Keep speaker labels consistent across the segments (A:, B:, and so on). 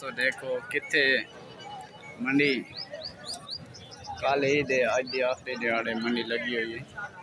A: दोस्तों देखो कितने मंडी कल ईद है, अज के आखिरी दिहाड़े मंडी लगी हुई है।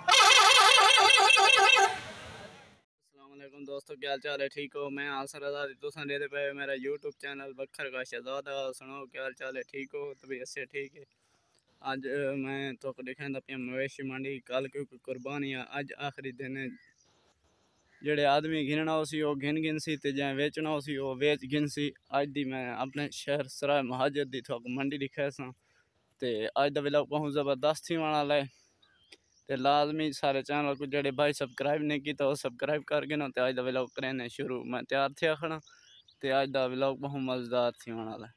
A: अस्सलामुअलैकुम दोस्तों, क्या हाल चाल है? ठीक हो? मैं सराई तुम देते पे मेरा यूट्यूब चैनल बखर का शहजादा। सुनो क्या हाल चाल है? ठीक हो? तभी अच्छे ठीक है। अज मैं तो दिखाता पे मवेशी मंडी कल क्योंकि कुर्बानी है, अज आखिरी दिन है। जेड़े आदमी गिनना उसी वो गिन सी ते जै वेचना उसी वो वेच गिन सी। अज दी मैं अपने शहर सराय महाजर दी थोक मंडी दिखा सा ते अज दा व्लॉग बहुत ज़बरदस्त थी वाला है। ते लाजमी सारे चैनल को जेड़े भाई सब्सक्राइब नहीं किया वो सब्सक्राइब करके ना ते अज दा व्लॉग करने शुरू। मैं तैयार थे खड़ा ते अज दा व्लॉग बहुत मज़ेदार थी वाला है।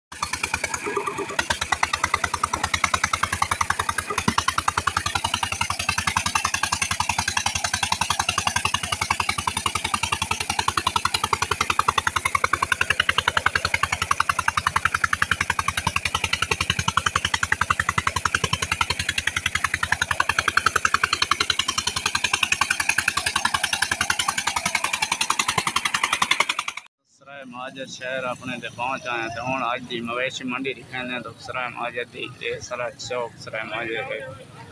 A: सराय महाजर शहर अपने ते पहुँच आए तो हूँ अज की मवेशी मंडी दिखाने तो सराय महाजर दी सारा चौक सराय महाजर है।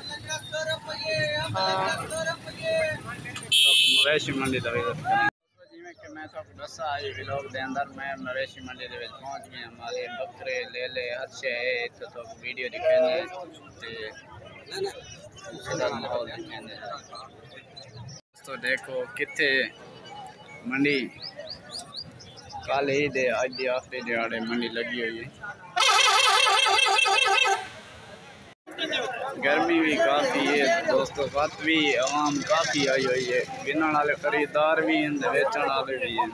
A: मवेशी मंडी का जिमें कि मैं तो दसा आई व्लॉग के अंदर मैं मवेशी मंडी के पहुँच गया। हमारे बकरे ले ले हर शे तो वीडियो दिखाने माहौल दिखाने। तो देखो कितने मंडी कल ईद है, अज के आखिरी दिहाड़े मंडी लगी हुई है। गर्मी भी काफ़ी है दोस्तों, वत भी आवाम काफ़ी आई हुई है। गिनने वाले खरीदार भी हैं, बेचने वाले भी हैं।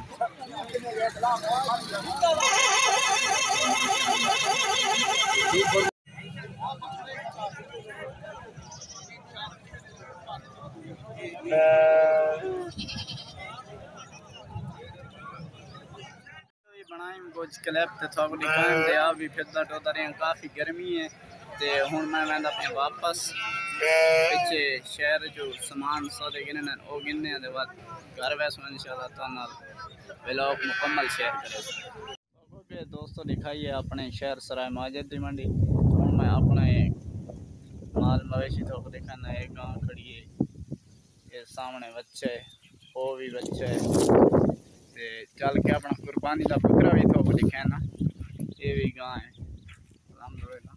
A: बनाई कुछ क्लिप ते थोक दिखाने ते आप भी फिरदा टोदा रहे। काफ़ी गर्मी है ते हुण मैं वेंदा पे वापस पिछे शहर जो सामान सौदे गिनने ओ गिनने दे बाद घर वैसो इंशाल्लाह तो नाल व्लॉग मुकम्मल शेयर करे। ओके दोस्तों, दिखाइए अपने शहर सराय महाजर दी मंडी। हुण मैं अपने माल मवेशी थोक दिखाना। एक गांव खड़ी है, ये सामने बच्चे वो भी बच्चे ते चल के अपना कुर्बानी का बकरा भी थोक दिखाना। ये भी गां है अलहमदुलिल्लाह।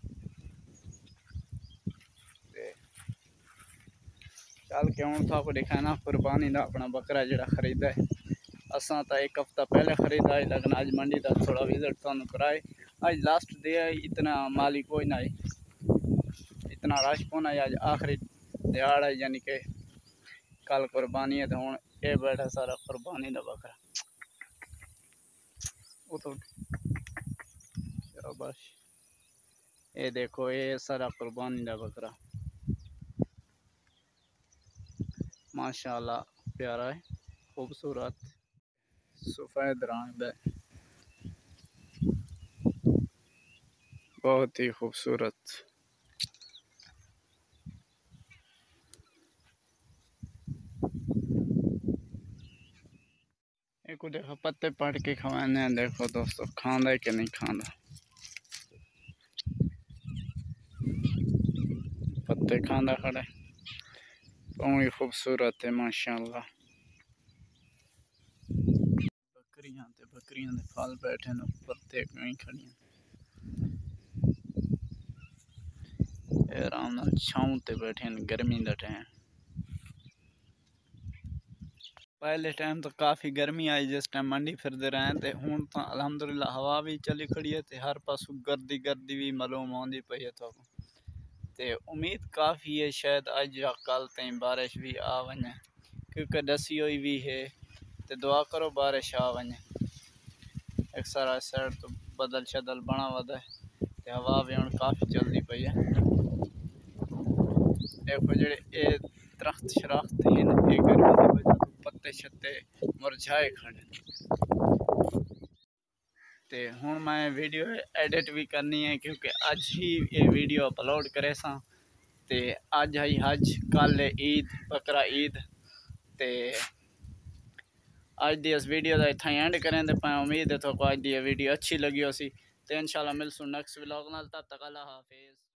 A: चल के हूँ थोक दिखाना कुर्बानी का अपना बकरा जरा खरीदा है। असा तो एक हफ्ता पहले खरीदा है, लेकिन अज मंडी का थोड़ा विजिट तुम कराए। अज लास्ट डे है, इतना माली कोई ना है, इतना रश कौन है। अज आखिरी दिहाड़ है, यानी कि कल कुर्बानी है। तो हूँ ये बैठा सारा कुर्बानी का बकरा। तो बस ये देखो ये सारा कुर्बानी का बकरा माशाल्लाह प्यारा है, खूबसूरत सफेद रंग है, बहुत ही खूबसूरत। एक देखो पत्ते पड़ के खवाने, देखो दोस्तों खांदा है कि नहीं खांदा। पत्ते खांदा खड़ा है, बहुत ही खूबसूरत है माशाल्लाह। बकरियां दे फल बैठे न पत्ते कहीं खड़ी आराम नाल छांव ते बैठे न गर्मी दा टाइम। पहले टाइम तो काफ़ी गर्मी आई जिस टाइम मंडी फिरते रहे ते हुण तो अलहमदुलिल्लाह हवा भी चली खड़ी है ते हर पासों गर्दी गर्दी भी मालूम आती पई है। तो उम्मीद काफ़ी है शायद अज या कल तई बारिश भी आ वने, क्योंकि दसी हुई भी है तो दुआ करो बारिश आ वने। एक सारा साइड तो बदल शदल बना वदा है ते हवा भी हुण काफ़ी चलती पई है। देखो जेडे ये दरख्त शराख्त हैं ये गर्मी की वजह तो पत्ते छत्ते मुरझाए खड़े। ते हुण मैं वीडियो एडिट भी करनी है, क्योंकि अज ही ये वीडियो अपलोड करे सा ते अज आई हज, कल ईद बकरा ईद ते अज की इस वीडियो का इतना एंड करें तो मैं उम्मीद है तो अज की वीडियो अच्छी लगी हो सी। तो इंशाल्लाह मिलसूँ नेक्स्ट व्लॉग नाल, तब तक अल्लाह हाफिज़।